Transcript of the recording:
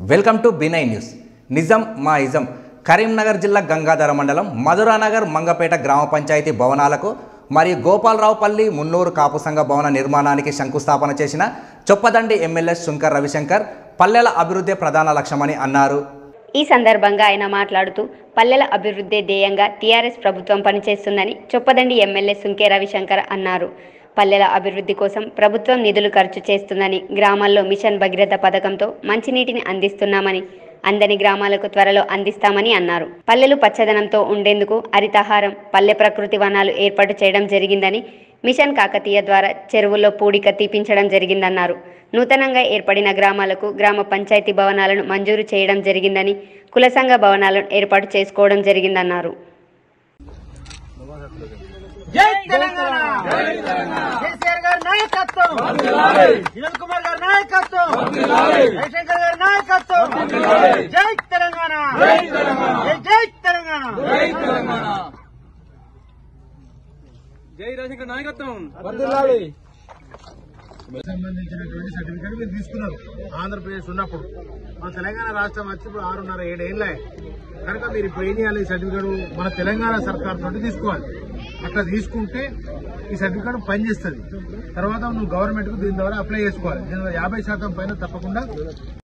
Welcome to బి9 news. నిజం మా ism. Karimnagar జిల్లా గంగాధర మండలం మధురానగర్ మంగపేట గ్రామ పంచాయతీ భవనాలకు మరియు గోపాలరావుపల్లి మున్నూరు కాపు సంఘ భవన నిర్మాణానికి శంకుస్థాపన చేసిన చొప్పదండి ఎమ్మెల్యే శుంకర్ రవిశంకర్ పల్లెల అభివృద్ధి ప్రధాన లక్ష్యమని అన్నారు. ఈ సందర్భంగా ఆయన మాట్లాడుతూ పల్లెల అభివృద్ధి ధ్యేయంగా టీఆర్ఎస్ ప్రభుత్వం పనిచేస్తుందని చొప్పదండి ఎమ్మెల్యే శుంకర్ రవిశంకర్ అన్నారు. పల్లెల అభివృద్ధి కోసం ప్రభుత్వం నిధులు ఖర్చు చేస్తుందని, గ్రామాల్లో మిషన్ భగీరథ పథకంతో మంచినీటిని అందిస్తున్నామని, అందని గ్రామాలకు త్వరలో అందిస్తామని అన్నారు. పల్లెలు పచ్చదనంతో ఉండేందుకు హరితహారం, పల్లె ప్రకృతి వనాలు ఏర్పాటు చేయడం జరిగిందని, మిషన్ కాకతీయ ద్వారా చెరువుల్లో పూడిక తీపించడం జరిగిందన్నారు. నూతనంగా ఏర్పడిన గ్రామాలకు గ్రామ పంచాయతీ భవనాలను మంజూరు చేయడం జరిగిందని, కుల సంఘ భవనాలను ఏర్పాటు చేసుకోవడం జరిగిందన్నారు. జై తెలంగాణ, కేసీఆర్ గారి నాయకత్వం, కిరణ్ కుమార్ గారి నాయకత్వం, రవిశంకర్ గారి నాయకత్వం. జై తెలంగాణ, జై తెలంగాణ, జై రవిశంకర్ నాయకత్వం. సంబంధించినటువంటి సర్టిఫికేట్ మీరు తీసుకున్నారు. ఆంధ్రప్రదేశ్ ఉన్నప్పుడు మన తెలంగాణ రాష్ట్రం వచ్చి ఇప్పుడు 6.5-7 ఏళ్ళే కనుక మీరు ఇప్పుడు ఏం చేయాలి? ఈ సర్టిఫికేట్ మన తెలంగాణ సర్కార్ తోటి తీసుకోవాలి. అట్లా తీసుకుంటే ఈ సర్టిఫికేట్ పనిచేస్తుంది. తర్వాత నువ్వు గవర్నమెంట్ కు దీని ద్వారా అప్లై చేసుకోవాలి. దీని 50% పైన తప్పకుండా